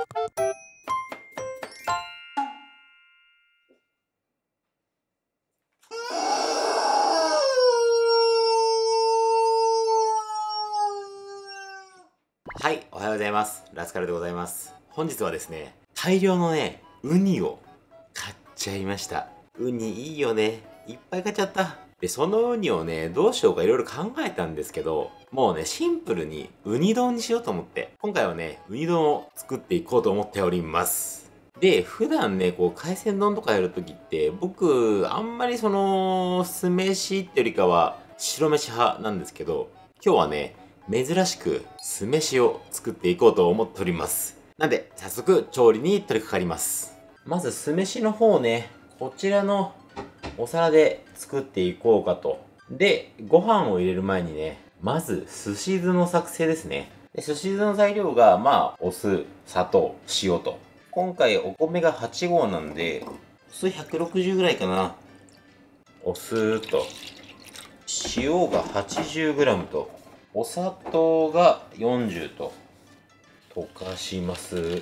はい、おはようございます。ラスカルでございます。本日はですね、大量のね、ウニを買っちゃいました。ウニいいよね。いっぱい買っちゃった。で、そのウニをね、どうしようかいろいろ考えたんですけど、もうね、シンプルにウニ丼にしようと思って、今回はね、ウニ丼を作っていこうと思っております。で、普段ね、こう、海鮮丼とかやるときって、僕、あんまり酢飯ってよりかは、白飯派なんですけど、今日はね、珍しく酢飯を作っていこうと思っております。なんで、早速調理に取り掛かります。まず酢飯の方ね、こちらのお皿で作っていこうかと。で、ご飯を入れる前にね、まず寿司酢の作成ですね。で寿司酢の材料が、お酢、砂糖、塩と。今回お米が8合なんで、お酢160ぐらいかな。お酢と、塩が 80g と、お砂糖が40と、溶かします。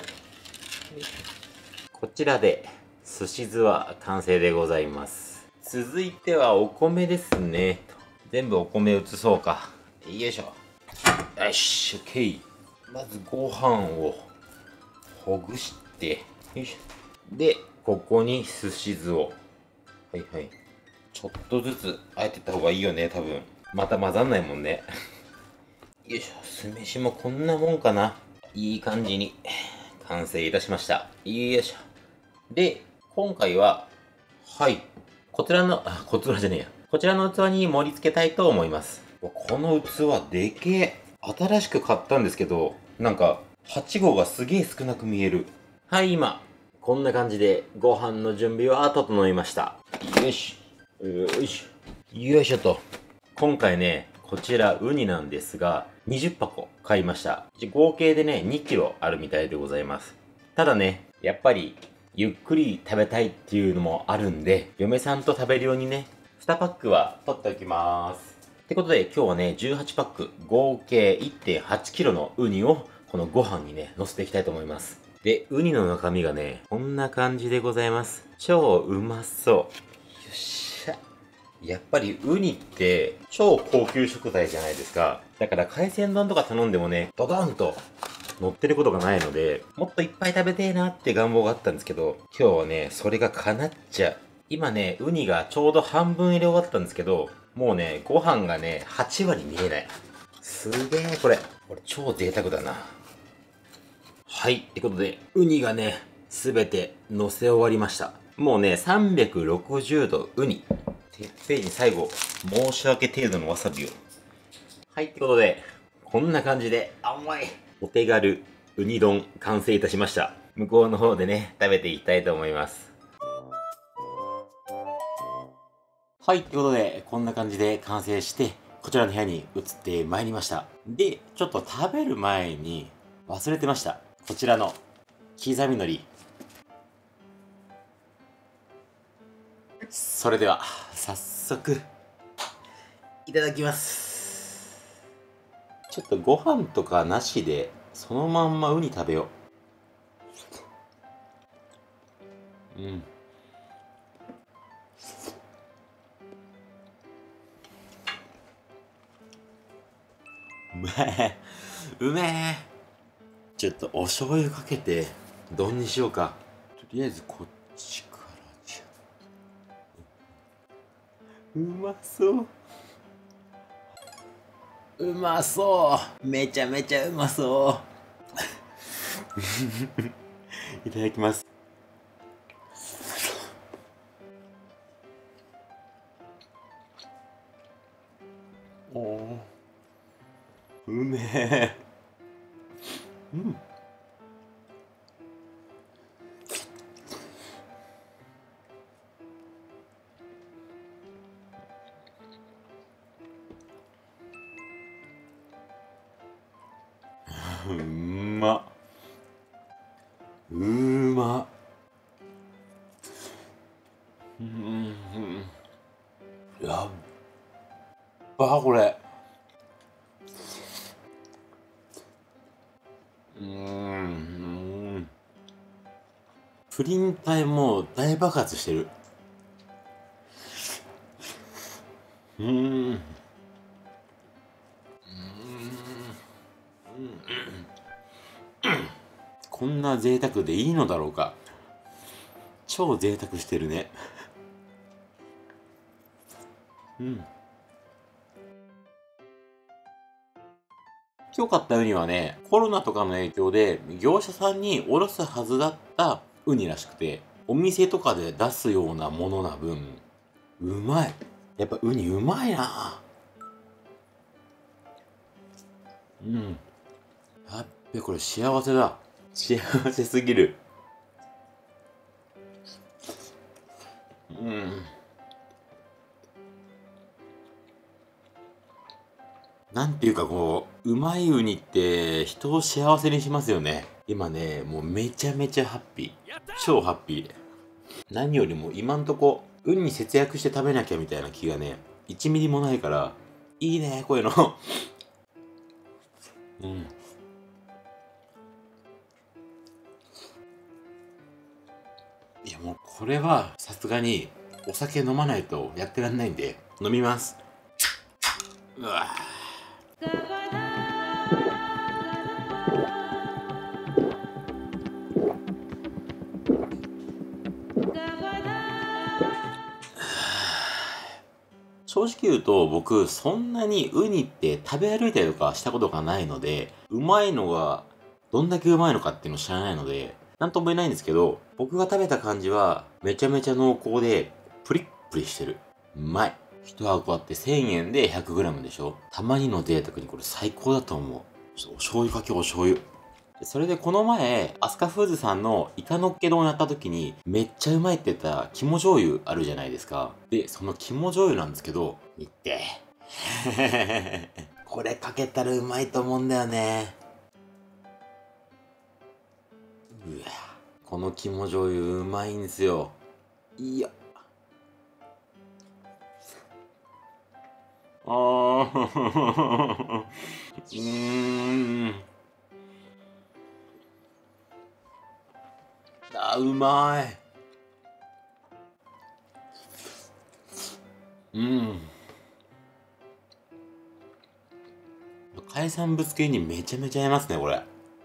こちらで、寿司酢は完成でございます。続いてはお米ですね。全部お米移そうか。よいしょ。よし、オッケー。まずご飯をほぐして、よいしょ。で、ここに寿司酢を。はいはい。ちょっとずつあえてった方がいいよね、多分。また混ざんないもんね。よいしょ。酢飯もこんなもんかな。いい感じに完成いたしました。よいしょ。で、今回は、はい。こちらの、こちらじゃねえや。こちらの器に盛り付けたいと思います。この器でけえ。新しく買ったんですけど、なんか、8号がすげえ少なく見える。はい、今、こんな感じでご飯の準備は整いました。よし。よいしょ。よいしょと。今回ね、こちらウニなんですが、20箱買いました。合計でね、2キロあるみたいでございます。ただね、やっぱり、ゆっくり食べたいっていうのもあるんで、嫁さんと食べるようにね、2パックは取っておきます。ってことで、今日はね、18パック、合計 1.8 キロのウニを、このご飯にね、乗せていきたいと思います。で、ウニの中身がね、こんな感じでございます。超うまそう。よっしゃ。やっぱりウニって超高級食材じゃないですか。だから海鮮丼とか頼んでもね、ドドンと乗ってることがないので、もっといっぱい食べてえなって願望があったんですけど、今日はね、それが叶っちゃう。今ね、ウニがちょうど半分入れ終わったんですけど、もうね、ご飯がね、8割見えない。すげえ、これ。これ超贅沢だな。はい。ってことで、ウニがね、すべて乗せ終わりました。もうね、360度ウニ。てっぺんに最後、申し訳程度のわさびを。はい。ってことで、こんな感じで、甘い。お手軽ウニ丼完成いたしました。向こうの方でね、食べていきたいと思います。はい。ってことで、こんな感じで完成して、こちらの部屋に移ってまいりました。で、ちょっと食べる前に忘れてました。こちらの刻み海苔。それでは、早速、いただきます。ちょっとご飯とかなしで、そのまんまウニ食べよう。うん。うめえ。うめえ。ちょっとお醤油かけて、丼にしようか。とりあえずこっちからじゃ。うまそう。うまそう。めちゃめちゃうまそう。いただきます。おお。うめえ。うん。うま。うま。うん。やっばこれ。うん。 プリン体も大爆発してる。こんな贅沢でいいのだろうか。超贅沢してるね。今日買ったウニはね、コロナとかの影響で業者さんにおろすはずだったウニらしくて、お店とかで出すようなものな分、うまい。やっぱウニうまいな。やっべ、これ幸せだ。幸せすぎる。なんていうかこう、うまいウニって人を幸せにしますよね。今ね、もうめちゃめちゃハッピー。超ハッピー。何よりも今んとこ、ウニ節約して食べなきゃみたいな気がね、1ミリもないから、いいね、こういうの。いやもうこれはさすがにお酒飲まないとやってらんないんで、飲みます。うわ正直言うと僕そんなにウニって食べ歩いたりとかしたことがないので、うまいのがどんだけうまいのかっていうのを知らないので、なんとも言えないんですけど、僕が食べた感じはめちゃめちゃ濃厚でプリップリしてる。うまい。一箱あって1000円で 100g でしょ。たまにの贅沢にこれ最高だと思う。お醤油かけお醤油。それでこの前、アスカフーズさんのイカのっけ丼やった時に、めっちゃうまいって言った肝醤油あるじゃないですか。で、その肝醤油なんですけど、見て。これかけたらうまいと思うんだよね。うわ、この肝醤油うまいんですよ。いや。うまい。海産物系にめちゃめちゃ合いますね、これ。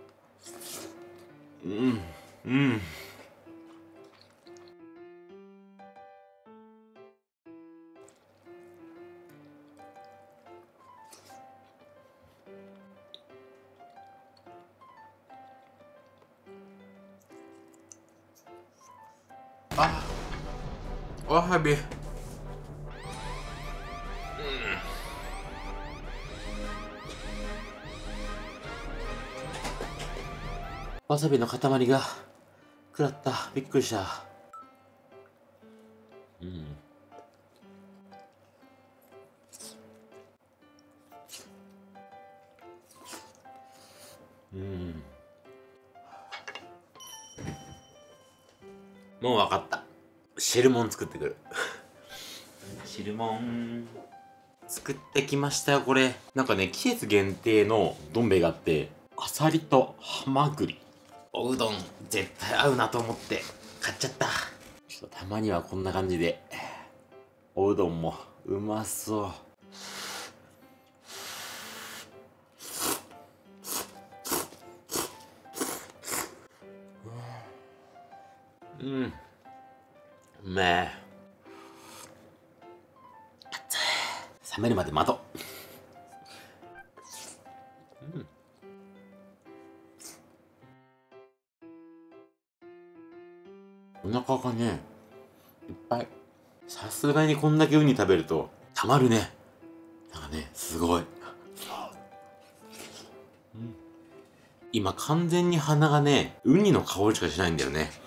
わさび。わさびの塊が食らった。びっくりした。もう分かった。汁もん作ってくる。汁もん作ってきましたよ、これ。なんかね、季節限定のどん兵衛があって、あさりとハマグリ。おうどん絶対合うなと思って買っちゃった。ちょっとたまにはこんな感じで。おうどんもうまそう。うめえ。冷めるまで待とう。お腹がね、いっぱい。さすがにこんだけウニ食べるとたまるね。なんかね、すごい。今完全に鼻がね、ウニの香りしかしないんだよね。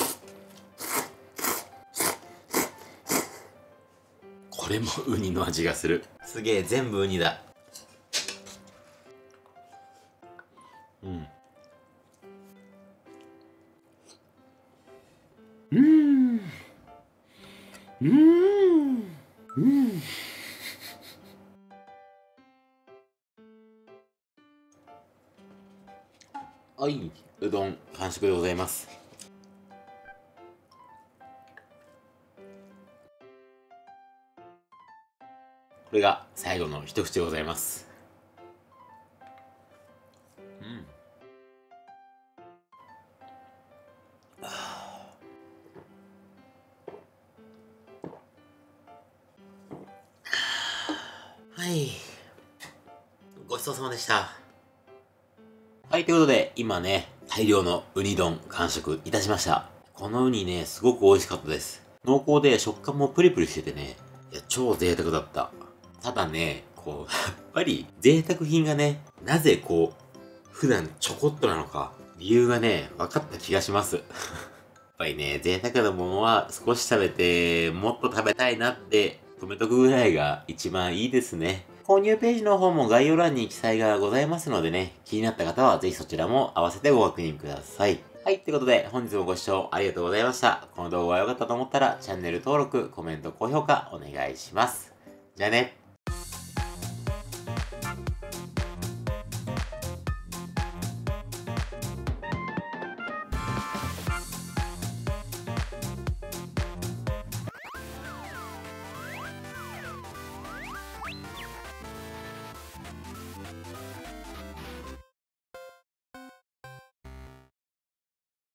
これもウニの味がする。すげえ、全部ウニだ。はい、うどん完食でございます。 れが最後の一口でございます。はい。ごちそうさまでした。はい、ということで、今ね、大量のウニ丼完食いたしました。このウニね、すごく美味しかったです。濃厚で食感もプリプリしててね、いや、超贅沢だった。ただね、こう、やっぱり贅沢品がね、なぜこう、普段ちょこっとなのか、理由がね、分かった気がします。やっぱりね、贅沢なものは少し食べて、もっと食べたいなって止めとくぐらいが一番いいですね。購入ページの方も概要欄に記載がございますのでね、気になった方はぜひそちらも合わせてご確認ください。はい、ということで本日もご視聴ありがとうございました。この動画が良かったと思ったらチャンネル登録、コメント、高評価お願いします。じゃあね。